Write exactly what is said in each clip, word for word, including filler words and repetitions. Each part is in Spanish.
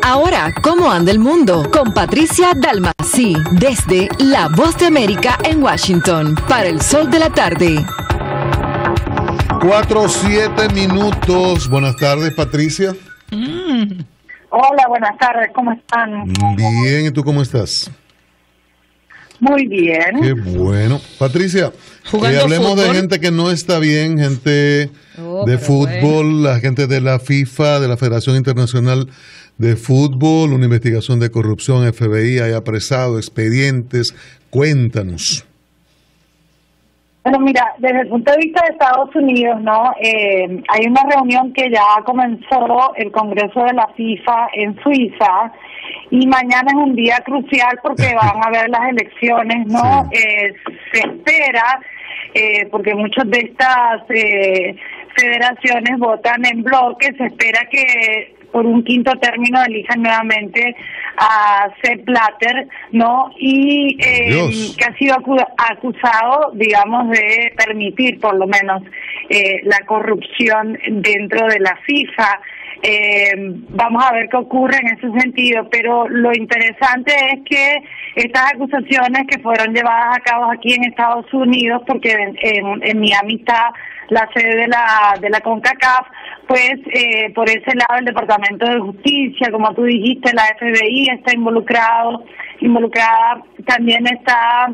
Ahora, ¿cómo anda el mundo? Con Patricia Dalmasi, desde La Voz de América en Washington, para el Sol de la Tarde. Cuatro, siete minutos. Buenas tardes, Patricia. Mm. Hola, buenas tardes, ¿cómo están? Bien, ¿y tú cómo estás? Muy bien. Qué bueno. Patricia, eh, hablemos fútbol. de gente que no está bien, gente oh, de fútbol, bueno. La gente de la FIFA, de la Federación Internacional de Fútbol, una investigación de corrupción, F B I, hay apresado, expedientes. Cuéntanos. Bueno, mira, desde el punto de vista de Estados Unidos, ¿no? Eh, hay una reunión que ya comenzó el Congreso de la FIFA en Suiza y mañana es un día crucial porque van a haber las elecciones, ¿no? Sí. Eh, se espera, eh, porque muchas de estas eh, federaciones votan en bloque, se espera que por un quinto término elijan nuevamente a Sepp Blatter, ¿no? Y eh, que ha sido acu- acusado, digamos, de permitir por lo menos eh, la corrupción dentro de la FIFA. Eh, vamos a ver qué ocurre en ese sentido, pero lo interesante es que estas acusaciones que fueron llevadas a cabo aquí en Estados Unidos, porque en, en, en Miami está la sede de la de la CONCACAF, pues eh, por ese lado el Departamento de Justicia, como tú dijiste, la F B I está involucrado, involucrada, también está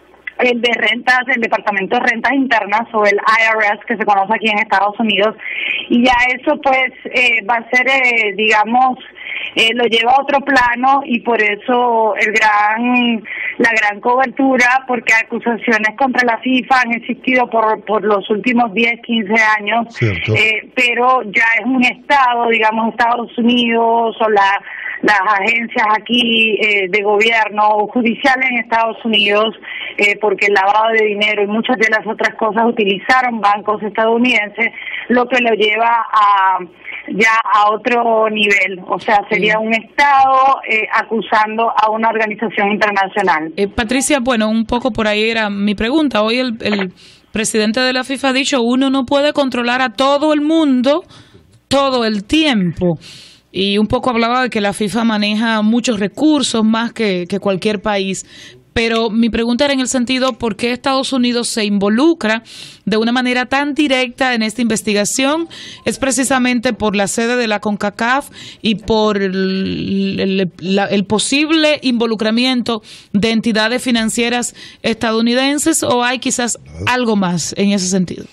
el de rentas, el Departamento de Rentas Internas o el I R S que se conoce aquí en Estados Unidos, y ya eso pues eh, va a ser, eh, digamos, eh, lo lleva a otro plano y por eso el gran la gran cobertura, porque acusaciones contra la FIFA han existido por por los últimos diez, quince años, eh, pero ya es un estado, digamos, Estados Unidos o la las agencias aquí eh, de gobierno o judiciales en Estados Unidos, eh, porque el lavado de dinero y muchas de las otras cosas utilizaron bancos estadounidenses, lo que lo lleva a ya a otro nivel, o sea, sería un Estado eh, acusando a una organización internacional. Eh, Patricia, bueno, un poco por ahí era mi pregunta. Hoy el, el presidente de la FIFA ha dicho, uno no puede controlar a todo el mundo todo el tiempo. Y un poco hablaba de que la FIFA maneja muchos recursos más que, que cualquier país. Pero mi pregunta era en el sentido, ¿por qué Estados Unidos se involucra de una manera tan directa en esta investigación? ¿Es precisamente por la sede de la CONCACAF y por el, el, la, el posible involucramiento de entidades financieras estadounidenses o hay quizás algo más en ese sentido?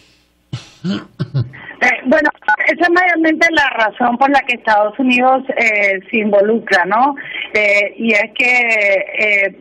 Eh, bueno, esa es mayormente la razón por la que Estados Unidos eh, se involucra, ¿no? Eh, y es que eh,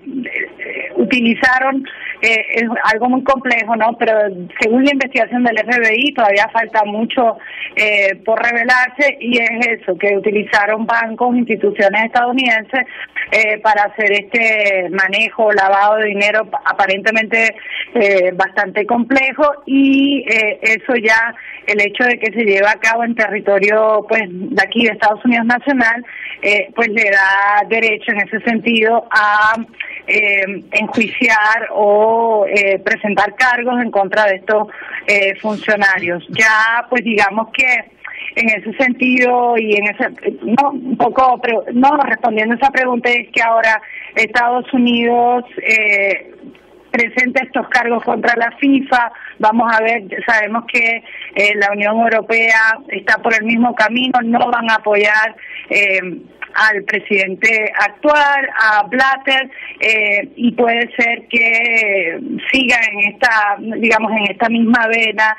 utilizaron, eh, es algo muy complejo, ¿no? Pero según la investigación del F B I todavía falta mucho eh, por revelarse y es eso, que utilizaron bancos, instituciones estadounidenses eh, para hacer este manejo, lavado de dinero aparentemente eh, bastante complejo y eh, eso ya, el hecho de que se lleve a cabo en territorio pues de aquí de Estados Unidos nacional, eh, pues le da derecho en ese sentido a eh, enjuiciar o eh, presentar cargos en contra de estos eh, funcionarios. Ya pues digamos que en ese sentido y en ese no un poco no respondiendo a esa pregunta es que ahora Estados Unidos eh, presenta estos cargos contra la FIFA. Vamos a ver, sabemos que eh, la Unión Europea está por el mismo camino, no van a apoyar eh, al presidente actual, a Blatter, eh, y puede ser que siga en esta, digamos, en esta misma vena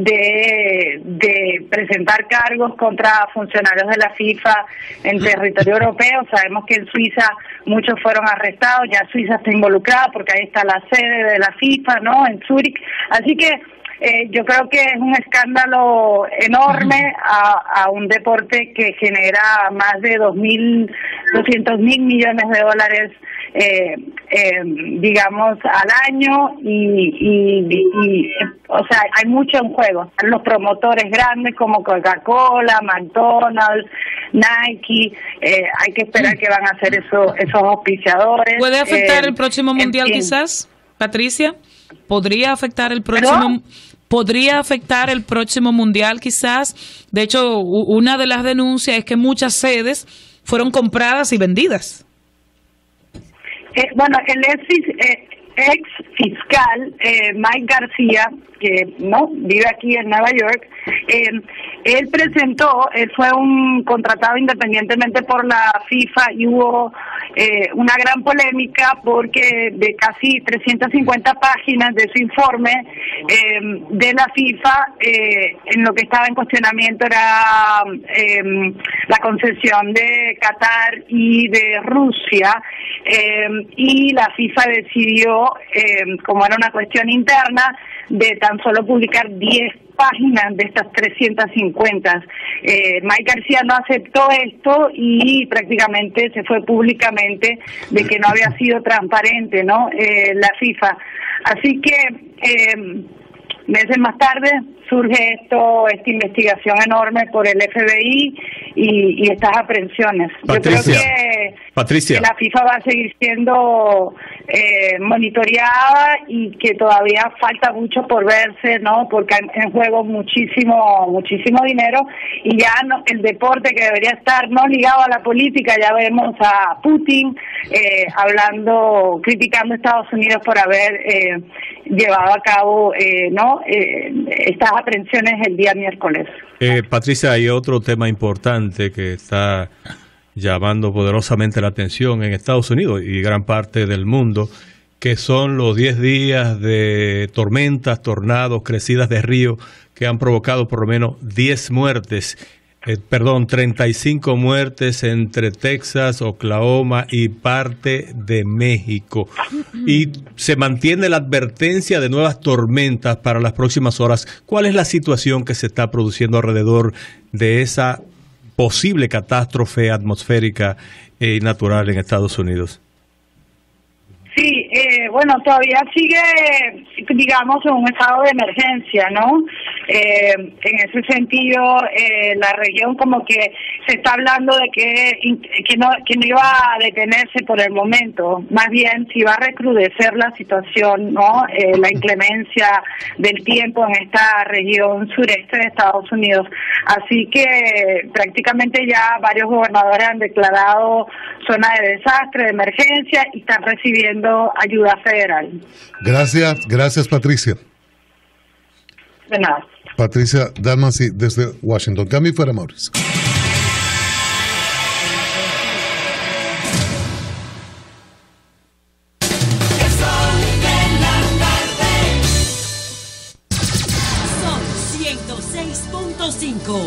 de, de presentar cargos contra funcionarios de la FIFA en territorio europeo. Sabemos que en Suiza muchos fueron arrestados, ya Suiza está involucrada porque ahí está la sede de la FIFA, ¿no?, en Zúrich. Así que Eh, yo creo que es un escándalo enorme a, a un deporte que genera más de dos mil, doscientos mil millones de dólares, eh, eh, digamos, al año y, y, y, o sea, hay mucho en juego. Los promotores grandes como Coca-Cola, McDonald's, Nike, eh, hay que esperar que van a hacer eso, esos auspiciadores. ¿Puede afectar eh, el próximo mundial en fin. quizás, Patricia? ¿Podría afectar el próximo... ¿Pero? ¿Podría afectar el próximo mundial quizás? De hecho, una de las denuncias es que muchas sedes fueron compradas y vendidas. Eh, bueno, el ex, eh, ex fiscal eh, Mike García, que no vive aquí en Nueva York, eh, él presentó, él fue un contratado independientemente por la FIFA y hubo eh, una gran polémica porque de casi trescientas cincuenta páginas de su informe eh, de la FIFA, eh, en lo que estaba en cuestionamiento era eh, la concesión de Qatar y de Rusia, eh, y la FIFA decidió, eh, como era una cuestión interna, de tan solo publicar diez páginas de estas trescientas cincuenta. Eh, Mike García no aceptó esto y prácticamente se fue públicamente de que no había sido transparente, ¿no? Eh, la FIFA. Así que eh, meses más tarde surge esto, esta investigación enorme por el F B I y, y estas aprehensiones. Patricia, Yo creo que, Patricia. que la FIFA va a seguir siendo eh, monitoreada y que todavía falta mucho por verse, ¿no? Porque hay en juego muchísimo, muchísimo dinero y ya no, el deporte que debería estar no ligado a la política, ya vemos a Putin eh, hablando, criticando a Estados Unidos por haber eh, llevado a cabo, eh, ¿no? Eh, estas aprehensiones el día miércoles. Eh, Patricia, hay otro tema importante que está llamando poderosamente la atención en Estados Unidos y gran parte del mundo, que son los diez días de tormentas, tornados, crecidas de río que han provocado por lo menos diez muertes, eh, perdón, treinta y cinco muertes entre Texas, Oklahoma y parte de México. Y se mantiene la advertencia de nuevas tormentas para las próximas horas. ¿Cuál es la situación que se está produciendo alrededor de esa posible catástrofe atmosférica y natural en Estados Unidos? Sí, eh, bueno, todavía sigue, digamos, en un estado de emergencia, ¿no? Eh, en ese sentido, eh, la región como que se está hablando de que que no que no iba a detenerse por el momento, más bien si va a recrudecer la situación, ¿no? Eh, la inclemencia del tiempo en esta región sureste de Estados Unidos. Así que prácticamente ya varios gobernadores han declarado zona de desastre, de emergencia y están recibiendo ayuda federal. Gracias, gracias Patricia. De nada. Patricia Dalmasi desde Washington. Cami fuera, Mauricio. Son ciento seis punto cinco.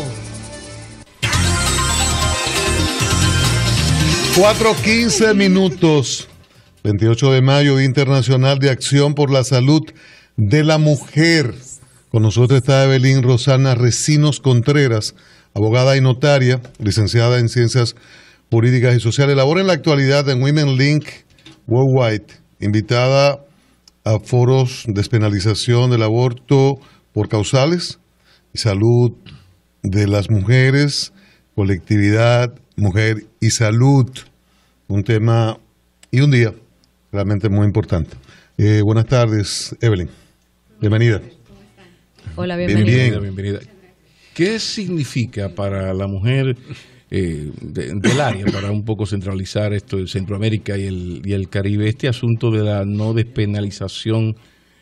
cuatro quince minutos. veintiocho de mayo, Día Internacional de Acción por la Salud de la Mujer. Con nosotros está Evelyn Rosana Recinos Contreras, abogada y notaria, licenciada en Ciencias Jurídicas y Sociales. Labora en la actualidad en Women Link Worldwide, invitada a foros de despenalización del aborto por causales y salud de las mujeres, colectividad, mujer y salud. Un tema y un día realmente muy importante. Eh, buenas tardes, Evelyn. Bienvenida. Hola, bienvenida. Bien, bien. bienvenida. ¿Qué significa para la mujer eh, de, del área, para un poco centralizar esto de Centroamérica y el, y el Caribe, este asunto de la no despenalización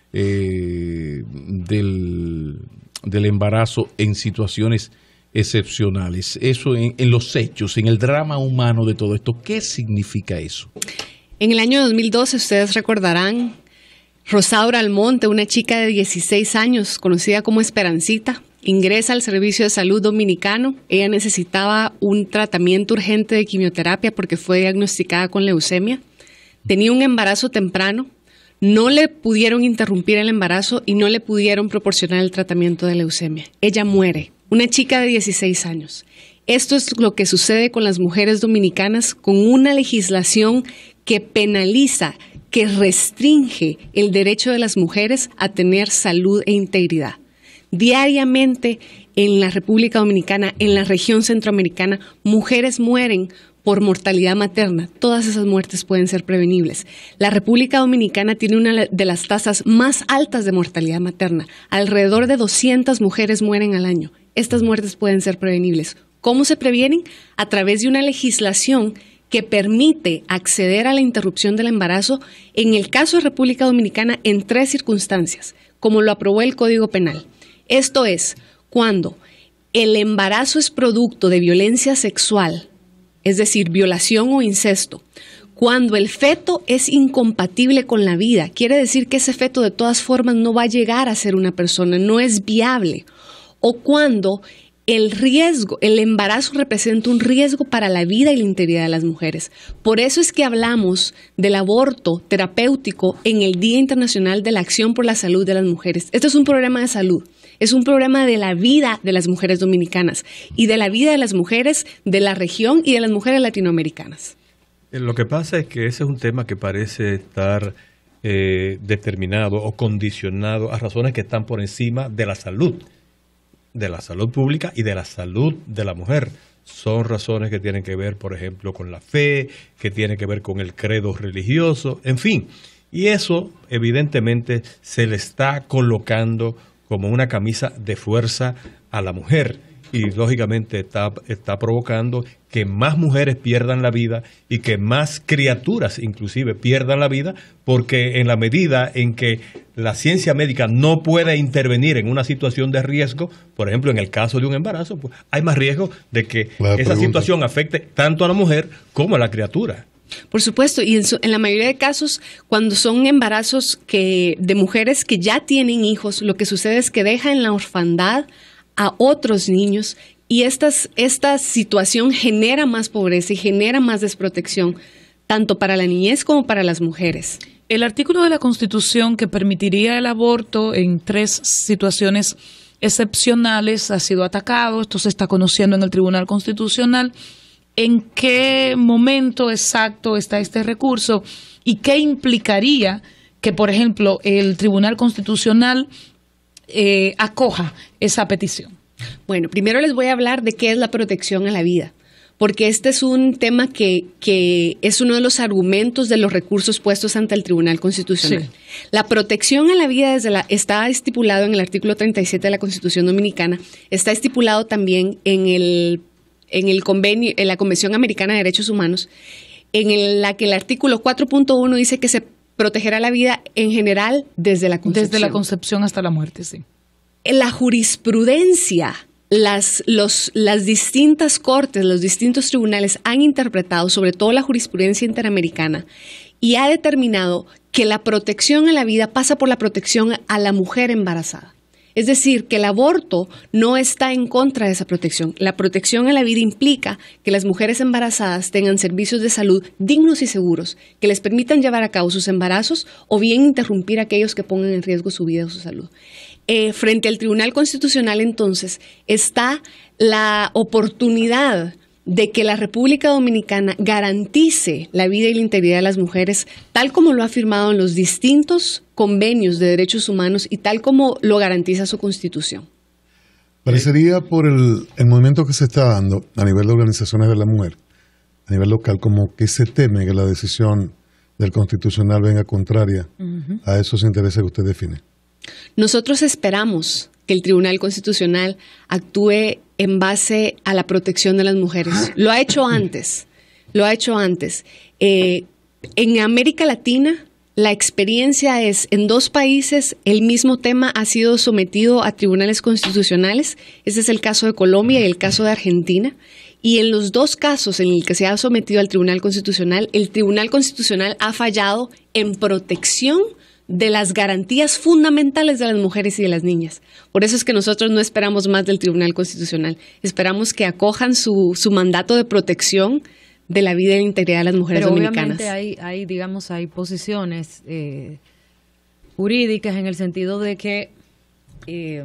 eh, del, del embarazo en situaciones excepcionales? Eso en, en los hechos, en el drama humano de todo esto, ¿qué significa eso? En el año dos mil doce, ustedes recordarán, Rosaura Almonte, una chica de dieciséis años, conocida como Esperancita, ingresa al Servicio de Salud Dominicano. Ella necesitaba un tratamiento urgente de quimioterapia porque fue diagnosticada con leucemia. Tenía un embarazo temprano, no le pudieron interrumpir el embarazo y no le pudieron proporcionar el tratamiento de leucemia. Ella muere, una chica de dieciséis años. Esto es lo que sucede con las mujeres dominicanas con una legislación que penaliza, que restringe el derecho de las mujeres a tener salud e integridad. Diariamente en la República Dominicana, en la región centroamericana, mujeres mueren por mortalidad materna. Todas esas muertes pueden ser prevenibles. La República Dominicana tiene una de las tasas más altas de mortalidad materna. Alrededor de doscientas mujeres mueren al año. Estas muertes pueden ser prevenibles. ¿Cómo se previenen? A través de una legislación que permite acceder a la interrupción del embarazo, en el caso de República Dominicana, en tres circunstancias, como lo aprobó el Código Penal. Esto es, cuando el embarazo es producto de violencia sexual, es decir, violación o incesto, cuando el feto es incompatible con la vida, quiere decir que ese feto de todas formas no va a llegar a ser una persona, no es viable, o cuando el riesgo, el embarazo representa un riesgo para la vida y la integridad de las mujeres. Por eso es que hablamos del aborto terapéutico en el Día Internacional de la Acción por la Salud de las Mujeres. Este es un programa de salud, es un programa de la vida de las mujeres dominicanas y de la vida de las mujeres de la región y de las mujeres latinoamericanas. Lo que pasa es que ese es un tema que parece estar eh, determinado o condicionado a razones que están por encima de la salud, de la salud pública y de la salud de la mujer. Son razones que tienen que ver, por ejemplo, con la fe, que tienen que ver con el credo religioso, en fin. Y eso, evidentemente, se le está colocando como una camisa de fuerza a la mujer. Y lógicamente está, está provocando que más mujeres pierdan la vida y que más criaturas inclusive pierdan la vida, porque en la medida en que la ciencia médica no puede intervenir en una situación de riesgo, por ejemplo en el caso de un embarazo, pues hay más riesgo de que la esa pregunta. situación afecte tanto a la mujer como a la criatura. Por supuesto, y en, su, en la mayoría de casos, cuando son embarazos que, de mujeres que ya tienen hijos, lo que sucede es que dejan en la orfandad a otros niños y estas, esta situación genera más pobreza y genera más desprotección, tanto para la niñez como para las mujeres. El artículo de la Constitución que permitiría el aborto en tres situaciones excepcionales ha sido atacado, esto se está conociendo en el Tribunal Constitucional. ¿En qué momento exacto está este recurso y qué implicaría que, por ejemplo, el Tribunal Constitucional Eh, acoja esa petición? Bueno, primero les voy a hablar de qué es la protección a la vida, porque este es un tema que, que es uno de los argumentos de los recursos puestos ante el Tribunal Constitucional. Sí. La protección a la vida desde la, está estipulado en el artículo treinta y siete de la Constitución Dominicana, está estipulado también en, el, en, el convenio, en la Convención Americana de Derechos Humanos, en el, la que el artículo cuatro punto uno dice que se protegerá la vida en general desde la concepción. Desde la concepción hasta la muerte, sí. La jurisprudencia, las, los, las distintas cortes, los distintos tribunales han interpretado, sobre todo la jurisprudencia interamericana, y ha determinado que la protección a la vida pasa por la protección a la mujer embarazada. Es decir, que el aborto no está en contra de esa protección. La protección a la vida implica que las mujeres embarazadas tengan servicios de salud dignos y seguros, que les permitan llevar a cabo sus embarazos o bien interrumpir a aquellos que pongan en riesgo su vida o su salud. Eh, frente al Tribunal Constitucional, entonces, está la oportunidad de que la República Dominicana garantice la vida y la integridad de las mujeres, tal como lo ha firmado en los distintos convenios de derechos humanos y tal como lo garantiza su Constitución. Parecería por el, el movimiento que se está dando a nivel de organizaciones de la mujer, a nivel local, como que se teme que la decisión del Constitucional venga contraria uh-huh. a esos intereses que usted define. Nosotros esperamos que el Tribunal Constitucional actúe en base a la protección de las mujeres. Lo ha hecho antes, lo ha hecho antes. Eh, en América Latina, la experiencia es, en dos países, el mismo tema ha sido sometido a tribunales constitucionales. Ese es el caso de Colombia y el caso de Argentina. Y en los dos casos en el que se ha sometido al Tribunal Constitucional, el Tribunal Constitucional ha fallado en protección de las garantías fundamentales de las mujeres y de las niñas. Por eso es que nosotros no esperamos más del Tribunal Constitucional. Esperamos que acojan su, su mandato de protección de la vida y la integridad de las mujeres Pero dominicanas. Pero obviamente hay, hay, digamos, hay posiciones eh, jurídicas en el sentido de que eh,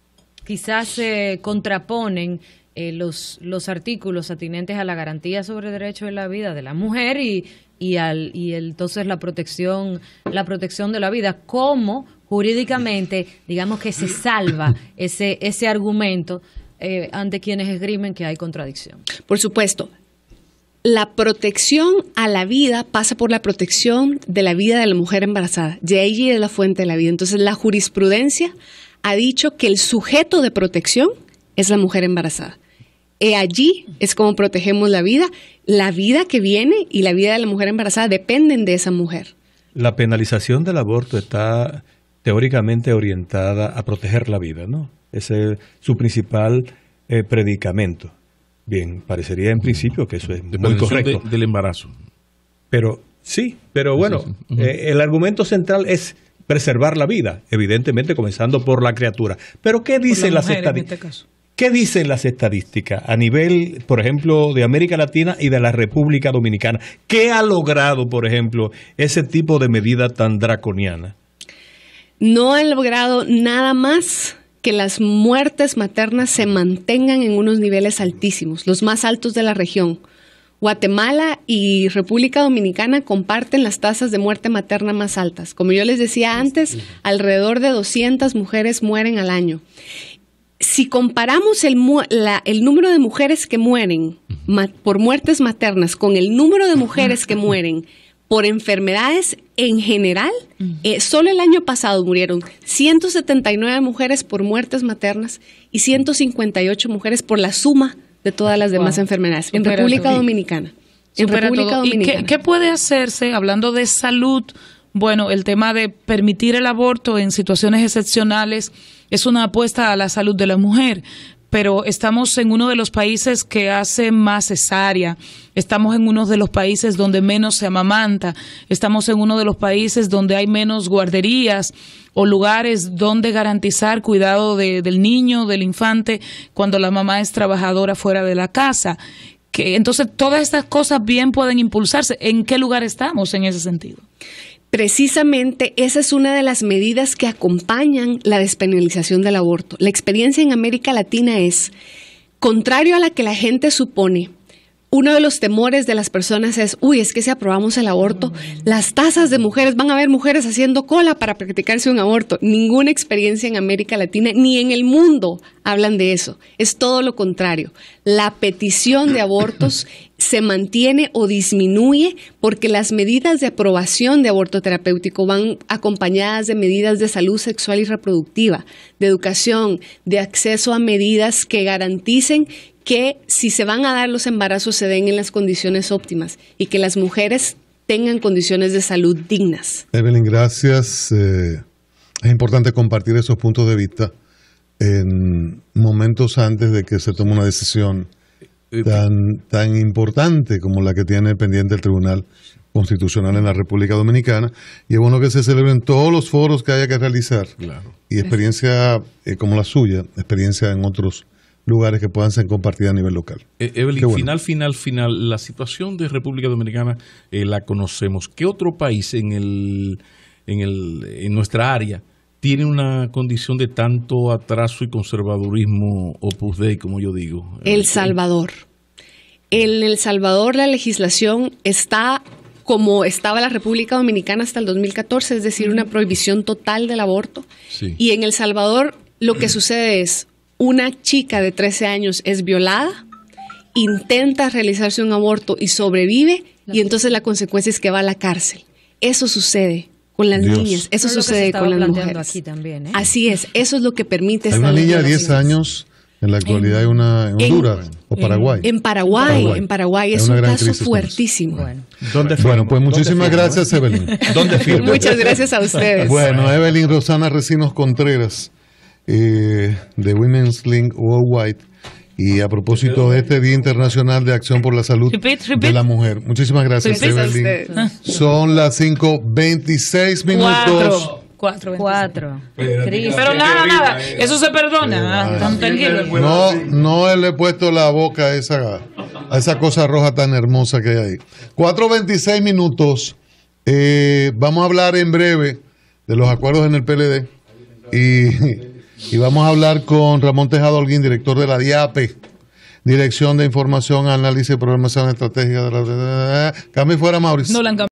quizás se contraponen eh, los, los artículos atinentes a la garantía sobre el derecho de la vida de la mujer y y al y el, entonces la protección la protección de la vida. ¿Cómo jurídicamente, digamos, que se salva ese ese argumento eh, ante quienes esgrimen que hay contradicción? Por supuesto, la protección a la vida pasa por la protección de la vida de la mujer embarazada. De ahí es la fuente de la vida. Entonces, la jurisprudencia ha dicho que el sujeto de protección es la mujer embarazada. eh, allí es como protegemos la vida. La vida que viene y la vida de la mujer embarazada dependen de esa mujer. La penalización del aborto está teóricamente orientada a proteger la vida, ¿no? Ese es su principal eh, predicamento. Bien, parecería en principio que eso es de muy correcto. De, del embarazo. Pero sí, pero bueno, sí, sí. Uh-huh. eh, el argumento central es preservar la vida, evidentemente comenzando por la criatura. Pero ¿qué dicen las estadísticas? ¿Qué dicen las estadísticas a nivel, por ejemplo, de América Latina y de la República Dominicana? ¿Qué ha logrado, por ejemplo, ese tipo de medida tan draconiana? No han logrado nada más que las muertes maternas se mantengan en unos niveles altísimos, los más altos de la región. Guatemala y República Dominicana comparten las tasas de muerte materna más altas. Como yo les decía antes, alrededor de doscientas mujeres mueren al año. Si comparamos el, la, el número de mujeres que mueren ma, por muertes maternas con el número de mujeres que mueren por enfermedades en general, eh, solo el año pasado murieron ciento setenta y nueve mujeres por muertes maternas y ciento cincuenta y ocho mujeres por la suma de todas las demás wow. enfermedades en Supera República todo. Dominicana. En Supera República todo. Dominicana. ¿Y qué, qué puede hacerse, hablando de salud? Bueno, el tema de permitir el aborto en situaciones excepcionales es una apuesta a la salud de la mujer, pero estamos en uno de los países que hace más cesárea, estamos en uno de los países donde menos se amamanta, estamos en uno de los países donde hay menos guarderías o lugares donde garantizar cuidado de, del niño, del infante, cuando la mamá es trabajadora fuera de la casa. Que, entonces, todas estas cosas bien pueden impulsarse. ¿En qué lugar estamos en ese sentido? Precisamente esa es una de las medidas que acompañan la despenalización del aborto. La experiencia en América Latina es, contrario a la que la gente supone, uno de los temores de las personas es, uy, es que si aprobamos el aborto, las tasas de mujeres, van a haber mujeres haciendo cola para practicarse un aborto. Ninguna experiencia en América Latina ni en el mundo hablan de eso. Es todo lo contrario. La petición de abortos se mantiene o disminuye porque las medidas de aprobación de aborto terapéutico van acompañadas de medidas de salud sexual y reproductiva, de educación, de acceso a medidas que garanticen que si se van a dar los embarazos se den en las condiciones óptimas y que las mujeres tengan condiciones de salud dignas. Evelyn, gracias. Eh, es importante compartir esos puntos de vista en momentos antes de que se tome una decisión tan, tan importante como la que tiene pendiente el Tribunal Constitucional en la República Dominicana, y es bueno que se celebren todos los foros que haya que realizar. Claro. Y experiencia eh, como la suya, experiencia en otros lugares que puedan ser compartidas a nivel local. Eh, Evelyn, bueno. final, final, final, la situación de República Dominicana eh, la conocemos. ¿Qué otro país en el, en el, en nuestra área tiene una condición de tanto atraso y conservadurismo opus dei, como yo digo? El Salvador. En El Salvador la legislación está como estaba la República Dominicana hasta el dos mil catorce, es decir, una prohibición total del aborto. Sí. Y en El Salvador lo que sucede es, una chica de trece años es violada, intenta realizarse un aborto y sobrevive, y entonces la consecuencia es que va a la cárcel. Eso sucede con las Dios. niñas, eso Pero sucede con las mujeres. Aquí también, ¿eh? Así es, eso es lo que permite hay esta una niña de diez años, en la actualidad hay una en Honduras en, o Paraguay. En Paraguay, Paraguay. en Paraguay, es un caso fuertísimo. Bueno, ¿Dónde bueno pues muchísimas gracias, Evelyn. ¿Dónde firma? Muchas gracias a ustedes. Bueno, Evelyn Rosana Recinos Contreras, Eh, de Women's Link Worldwide, y a propósito de este Día Internacional de Acción por la Salud repeat, repeat. de la Mujer. Muchísimas gracias, Evelyn. Son las cinco veintiséis minutos. Cuatro. Cuatro. Pero, Pero nada, nada. Eso se perdona. Ah, no, no le he puesto la boca a esa, a esa cosa roja tan hermosa que hay ahí. Cuatro veintiséis minutos. Eh, vamos a hablar en breve de los acuerdos en el P L D. Y... Y vamos a hablar con Ramón Tejado Holguín, director de la DIAPE, Dirección de Información, Análisis y Programación Estratégica de la... Cambio fuera, Mauricio. No,